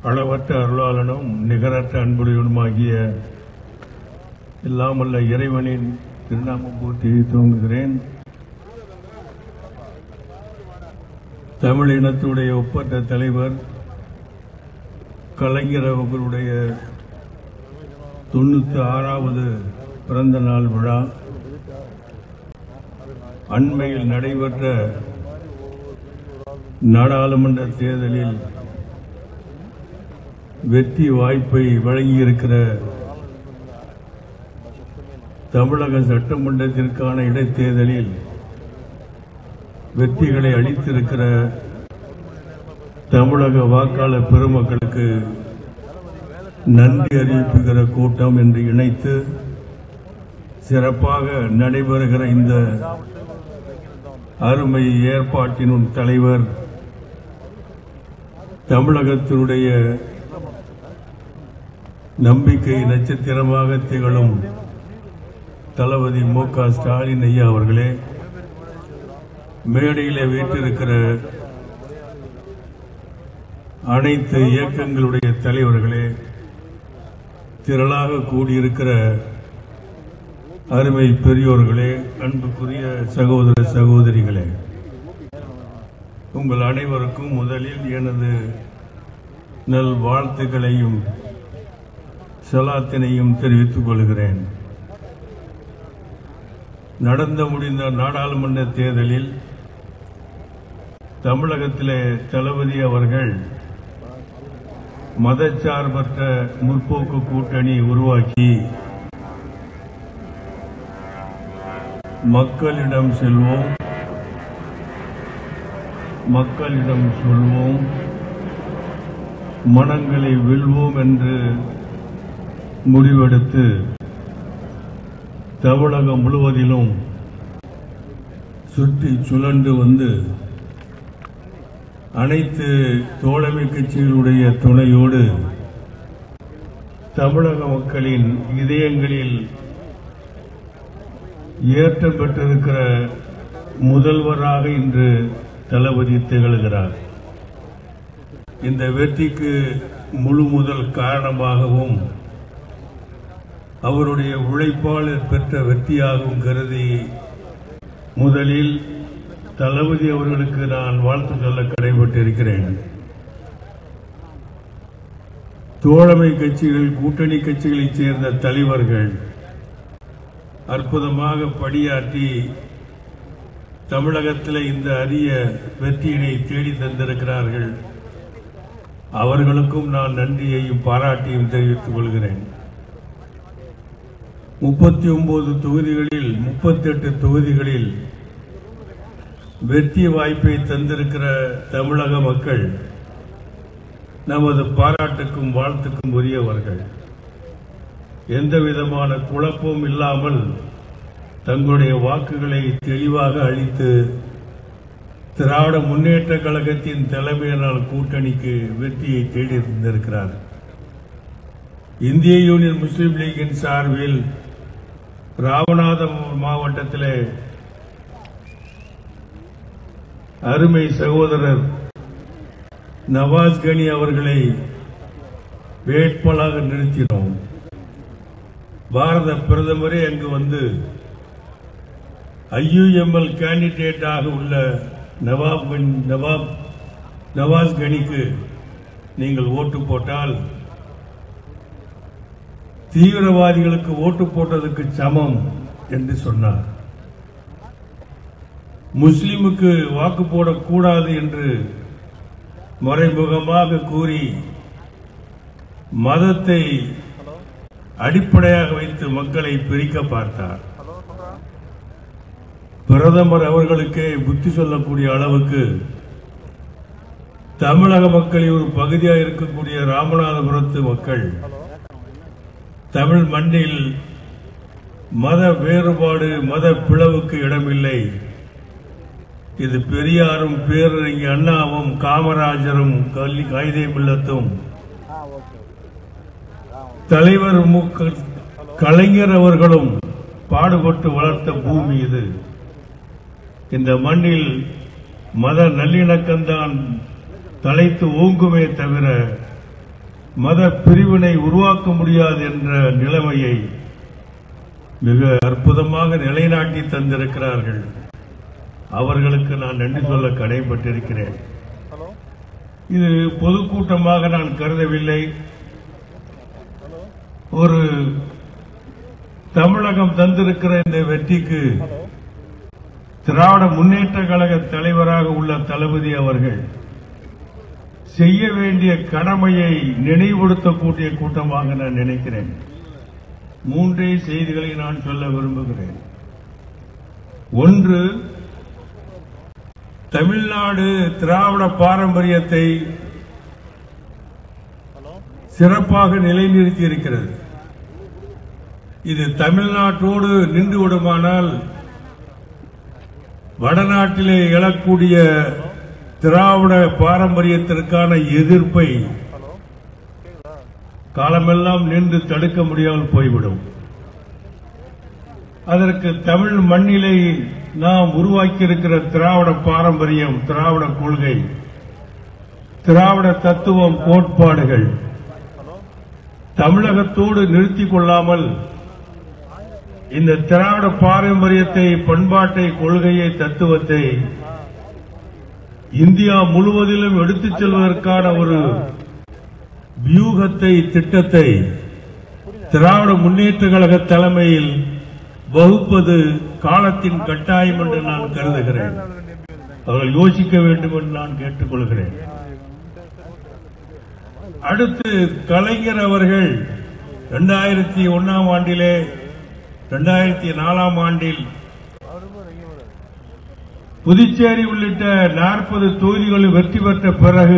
அளவற்ற அருளாளனும் நிகரற்ற அன்புடையவனுமாகிய எல்லாம் வல்ல இறைவனின் திருநாமம் போற்றி துவங்குகிறேன். தமிழ் இனத்துடைய ஒப்பற்ற தலைவர் கலைஞர் அவர்களுடைய 96வது பிறந்த நாள் விழா அண்மையில் நடைபெற்ற நாடாளுமன்ற தேர்தலில் வெற்றி வாய்ப்பை வழங்கியிருக்கிற தமிழக சட்டமன்றத்திற்கான இடைத்தேர்தலில் வெற்றிகளை அளித்திருக்கிற தமிழக வாக்காளர் பெருமக்களுக்கு நன்றி அறிவிப்புகிற கூட்டம் என்று இணைத்து சிறப்பாக நடைபெறுகிற இந்த அருமை ஏற்பாட்டினும் தலைவர் தமிழகத்தினுடைய நம்பிக்கை நட்சத்திரமாக திகழும் தளபதி மு.க. ஸ்டாலின் ஐயா அவர்களே, மேடையிலே வீற்றிருக்கிற அனைத்து இயக்கங்களுடைய தலைவர்களே, திரளாக கூடியிருக்கிற அருமை பெரியோர்களே, அன்புக்குரிய சகோதர சகோதரிகளே, உங்கள் அனைவருக்கும் முதலில் எனது நல் வாழ்த்துக்களையும் சலாத்தினையும் தெரிவித்துக் கொள்கிறேன். நடந்து முடிந்த நாடாளுமன்ற தேர்தலில் தமிழகத்திலே தளபதி அவர்கள் மதச்சார்பற்ற முற்போக்கு கூட்டணி உருவாக்கி மக்களிடம் செல்வோம், மக்களிடம் சொல்வோம், மனங்களை வெல்வோம் என்று முடிவெடுத்து தமிழகம் முழுவதிலும் சுற்றி சுழன்று வந்து அனைத்து தோழமை கட்சிகளுடைய துணையோடு தமிழக மக்களின் இதயங்களில் ஏற்றம் பெற்றிருக்கிற முதல்வராக இன்று தளபதி திகழ்கிறார். இந்த வெற்றிக்கு முழு முதல் காரணமாகவும் அவருடைய உழைப்பால் பெற்ற வெற்றியாகவும் கருதி முதலில் தளபதி அவர்களுக்கு நான் வாழ்த்து சொல்ல கடமைப்பட்டிருக்கிறேன். தோழமை கட்சிகள், கூட்டணி கட்சிகளைச் சேர்ந்த தலைவர்கள் அற்புதமாக பணியாற்றி தமிழகத்தில் இந்த அரிய வெற்றியினை தேடி தந்திருக்கிறார்கள். அவர்களுக்கும் நான் நன்றியையும் பாராட்டியும் தெரிவித்துக் கொள்கிறேன். 39 தொகுதிகளில் 38 தொகுதிகளில் வெற்றி வாய்ப்பை தந்திருக்கிற தமிழக மக்கள் நமது பாராட்டுக்கும் வாழ்த்துக்கும் உரியவர்கள். எந்த விதமான குழப்பமும் இல்லாமல் தங்களுடைய வாக்குகளை தெளிவாக அளித்து திராவிட முன்னேற்ற கழகத்தின் தலைமையினால் கூட்டணிக்கு வெற்றியை தேடி தந்திருக்கிறார். இந்திய யூனியன் முஸ்லீம் லீகின் சார்பில் ராமநாதபுரம் மாவட்டத்திலே அருமை சகோதரர் நவாஸ் கனி அவர்களை வேட்பாளராக நிறுத்தினோம். பாரத பிரதமரே அங்கு வந்து IUML கேண்டிடேட்டாக உள்ள நவாஸ் கனிக்கு நீங்கள் ஓட்டு போட்டால் தீவிரவாதிகளுக்கு ஓட்டு போட்டதற்கு சமம் என்று சொன்னார். முஸ்லிமுக்கு வாக்கு போடக்கூடாது என்று மறைமுகமாக கூறி மதத்தை அடிப்படையாக வைத்து மக்களை பிரிக்க பார்த்தார். பிரதமர் அவர்களுக்கே புத்தி சொல்லக்கூடிய அளவுக்கு தமிழக மக்களின் ஒரு பகுதியாக இருக்கக்கூடிய ராமநாதபுரத்து மக்கள் தமிழ் மண்ணில் மத வேறுபாடு, மத பிளவுக்கு இடமில்லை. இது பெரியாரும் பேரறிஞர் அண்ணாவும் காமராஜரும் கைதே மில்லத்தும் தலைவர் கலைஞர் அவர்களும் பாடுபட்டு வளர்த்த பூமி இது. இந்த மண்ணில் மத நல்லிணக்கம்தான் தலைத்து ஓங்குமே தவிர மத பிரிவினை உருவாக்க முடியாது என்ற நிலைமையை மிக அற்புதமாக நிலைநாட்டி தந்திருக்கிறார்கள். அவர்களுக்கு நான் நன்றி சொல்ல கடமைப்பட்டிருக்கிறேன். இது பொதுக்கூட்டமாக நான் கருதவில்லை. ஒரு தமிழகம் தந்திருக்கிற இந்த வெற்றிக்கு திராவிட முன்னேற்ற கழக தலைவராக உள்ள தளபதி அவர்கள் செய்ய வேண்டிய கடமையை நினைவுபடுத்தக்கூடிய கூட்டமாக நான் நினைக்கிறேன். 3 செய்திகளை நான் சொல்ல விரும்புகிறேன். ஒன்று, தமிழ்நாடு திராவிட பாரம்பரியத்தை சிறப்பாக நிலைநிறுத்தி இருக்கிறது. இது தமிழ்நாட்டோடு நின்று விடுமானால் வடநாட்டிலே எழக்கூடிய திராவிட பாரம்பரியத்திற்கான எதிர்ப்பை காலமெல்லாம் நின்று தடுக்க முடியாமல் போய்விடும். அதற்கு தமிழ் மண்ணிலே நாம் உருவாக்கியிருக்கிற திராவிட பாரம்பரியம், திராவிட கொள்கை, திராவிட தத்துவம், கோட்பாடுகள் தமிழகத்தோடு நிறுத்திக் கொள்ளாமல் இந்த திராவிட பாரம்பரியத்தை, பண்பாட்டை, கொள்கையை, தத்துவத்தை இந்தியா முழுவதிலும் எடுத்துச் செல்வதற்கான ஒரு வியூகத்தை, திட்டத்தை திராவிட முன்னேற்ற கழக தலைமையில் வகுப்பது காலத்தின் கட்டாயம் என்று நான் கருதுகிறேன். அவர்கள் யோசிக்க வேண்டும் என்று நான் கேட்டுக்கொள்கிறேன். அடுத்து, கலைஞர் அவர்கள் 2001ஆம் ஆண்டிலே 2004ஆம் ஆண்டில் புதுச்சேரி உள்ளிட்ட 40 தொகுதிகளில் வெற்றி பெற்ற பிறகு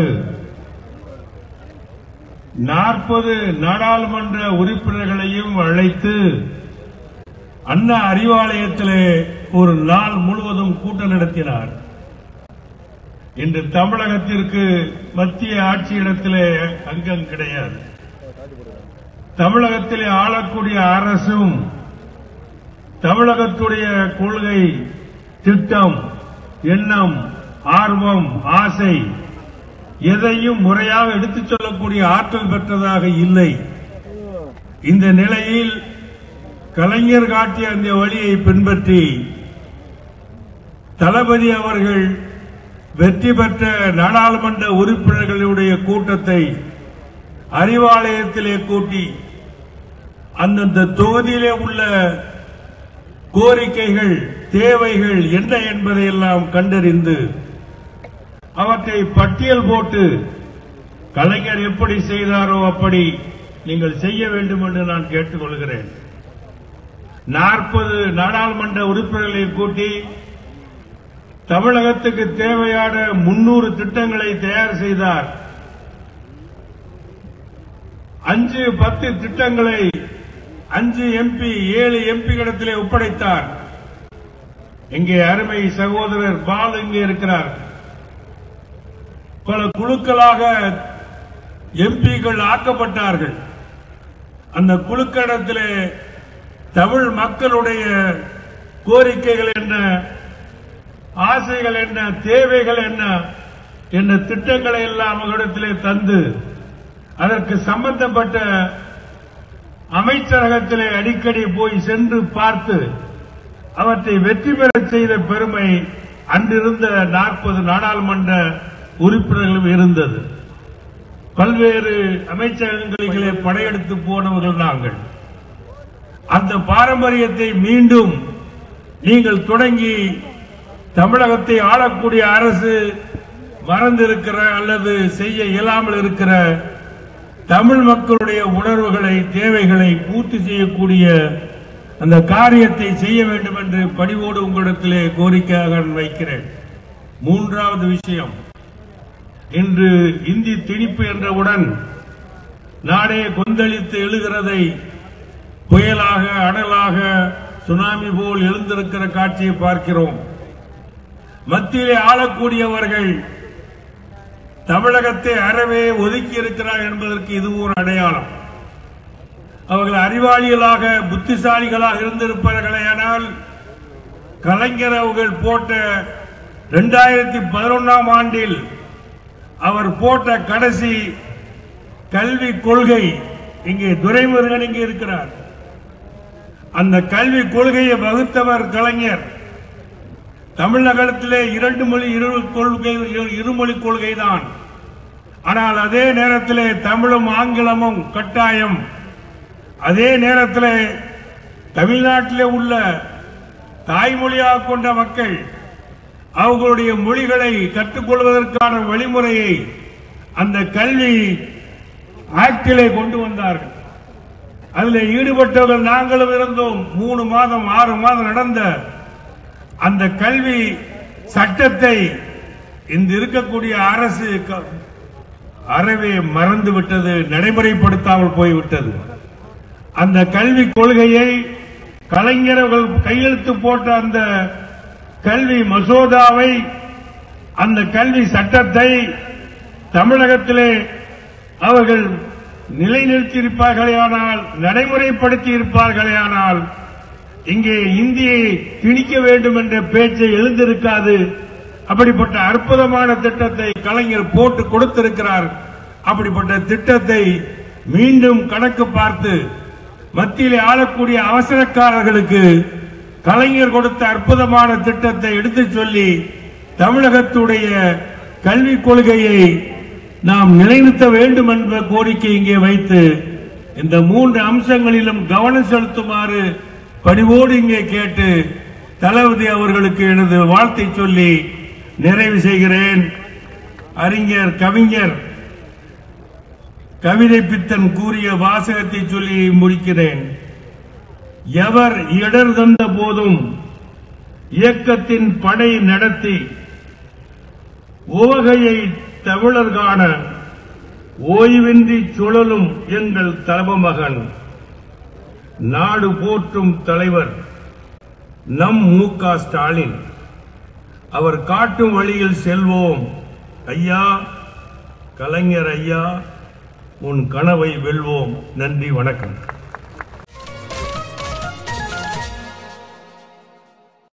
40 நாடாளுமன்ற உறுப்பினர்களையும் அழைத்து அண்ணா அறிவாலயத்திலே ஒரு நாள் முழுவதும் கூட்டம் நடத்தினார். இன்று தமிழகத்திற்கு மத்திய ஆட்சியிடத்திலே அங்கம் கிடையாது. தமிழகத்திலே ஆளக்கூடிய அரசும் தமிழகத்துடைய கொள்கை, திட்டம், எண்ணம், ஆர்வம், ஆசை எதையும் முறையாக எடுத்துச் சொல்லக்கூடிய ஆற்றல் பெற்றதாக இல்லை. இந்த நிலையில் கலைஞர் காட்டிய அந்த வழியை பின்பற்றி தளபதி அவர்கள் வெற்றி பெற்ற நாடாளுமன்ற உறுப்பினர்களுடைய கூட்டத்தை அறிவாலயத்திலே கூட்டி அந்தந்த தொகுதியிலே உள்ள கோரிக்கைகள், தேவைகள் என்ன என்பதையெல்லாம் கண்டறிந்து அவற்றை பட்டியல் போட்டு கலைஞர் எப்படி செய்தாரோ அப்படி நீங்கள் செய்ய வேண்டும் என்று நான் கேட்டுக்கொள்கிறேன். 40 நாடாளுமன்ற உறுப்பினர்களை கூட்டி தமிழகத்துக்கு தேவையான 300 திட்டங்களை தயார் செய்தார். 5-10 திட்டங்களை 5 MP 7 MP-களிடத்திலே ஒப்படைத்தார். இங்கே அருமை சகோதரர் பால் இங்கே இருக்கிறார். பல குழுக்களாக எம்பிக்கள் ஆக்கப்பட்டார்கள். அந்த குழுக்களிடத்திலே தமிழ் மக்களுடைய கோரிக்கைகள் என்ன, ஆசைகள் என்ன, தேவைகள் என்ன என்ற திட்டங்களை எல்லாம் அவர்களிடத்திலே தந்து அதற்கு சம்பந்தப்பட்ட அமைச்சரகத்திலே அடிக்கடி போய் சென்று பார்த்து அவற்றை வெற்றி பெற செய்த பெருமை அன்றிருந்த 40 நாடாளுமன்ற உறுப்பினர்களும் இருந்தது. பல்வேறு அமைச்சகங்களிலே படையெடுத்து போனவர்கள் நாங்கள். அந்த பாரம்பரியத்தை மீண்டும் நீங்கள் தொடங்கி தமிழகத்தை ஆளக்கூடிய அரசு மறந்திருக்கிற அல்லது செய்ய இயலாமல் இருக்கிற தமிழ் மக்களுடைய உணர்வுகளை, தேவைகளை பூர்த்தி செய்யக்கூடிய அந்த காரியத்தை செய்ய வேண்டும் என்று பணிவோடு உங்களிடத்திலே கோரிக்கையாக வைக்கிறேன். 3வது விஷயம், இன்று இந்தி திணிப்பு என்றவுடன் நாடே கொந்தளித்து எழுகிறதை, புயலாக, அனலாக, சுனாமி போல் எழுந்திருக்கிற காட்சியை பார்க்கிறோம். மத்தியிலே ஆளக்கூடியவர்கள் தமிழகத்தை அறவே ஒதுக்கி இருக்கிறார் என்பதற்கு இது ஒரு அடையாளம். அவர்கள் அறிவாளிகளாக, புத்திசாலிகளாக இருந்திருப்பார்களேயானால் கலைஞர் அவர்கள் போட்ட 2011ஆம் ஆண்டில் அவர் போட்ட கடைசி கல்வி கொள்கை, இங்கே துரைமுருகன் இங்கே இருக்கிறார், அந்த கல்வி கொள்கையை வகுத்தவர் கலைஞர். தமிழகத்திலே இருமொழி கொள்கை தான். ஆனால் அதே நேரத்தில் தமிழும் ஆங்கிலமும் கட்டாயம். அதே நேரத்தில் தமிழ்நாட்டிலே உள்ள தாய்மொழியாக கொண்ட மக்கள் அவர்களுடைய மொழிகளை கற்றுக்கொள்வதற்கான வழிமுறையை அந்த கல்வி ஆக்டிலே கொண்டு வந்தார்கள். அதில் ஈடுபட்டவர்கள் நாங்களும் இருந்தோம். 3 மாதம் 6 மாதம் நடந்த அந்த கல்வி சட்டத்தை இந்த இருக்கக்கூடிய அரசு அறவே மறந்துவிட்டது, நடைமுறைப்படுத்தாமல் போய்விட்டது. அந்த கல்வி கொள்கையை கலைஞர்கள் கையெழுத்து போட்ட அந்த கல்வி மசோதாவை, அந்த கல்வி சட்டத்தை தமிழகத்திலே அவர்கள் நிலைநிறுத்தியிருப்பார்களேயானால், நடைமுறைப்படுத்தி இருப்பார்களேயானால் இங்கே இந்தியை திணிக்க வேண்டும் என்ற பேச்சை எழுந்திருக்காது. அப்படிப்பட்ட அற்புதமான திட்டத்தை கலைஞர் போட்டு கொடுத்திருக்கிறார். அப்படிப்பட்ட திட்டத்தை மீண்டும் கணக்கு பார்த்து மத்தியிலே ஆளக்கூடிய அவசரக்காரர்களுக்கு கலைஞர் கொடுத்த அற்புதமான திட்டத்தை எடுத்துச் சொல்லி தமிழகத்துடைய கல்விக் கொள்கையை நாம் நிலைநிறுத்த வேண்டும் என்ற கோரிக்கை இங்கே வைத்து இந்த 3 அம்சங்களிலும் கவனம் செலுத்துமாறு பணிவோடு இங்கே கேட்டு தளபதி அவர்களுக்கு எனது வாழ்த்தை சொல்லி நிறைவு செய்கிறேன். அறிஞர் கவிஞர் கவிதை பித்தன் கூறிய வாசகத்தை சொல்லி முடிக்கிறேன். எவர் இடர் தந்த போதும் இயக்கத்தின் படை நடத்தி உவகையை தமிழர் காண ஓய்வின்றி சுழலும் எங்கள் தலமகன் நாடு போற்றும் தலைவர் நம் மு.க. ஸ்டாலின். அவர் காட்டும் வழியில் செல்வோம். ஐயா, கலைஞர் ஐயா, உன் கனவை வெல்வோம். நன்றி, வணக்கம்.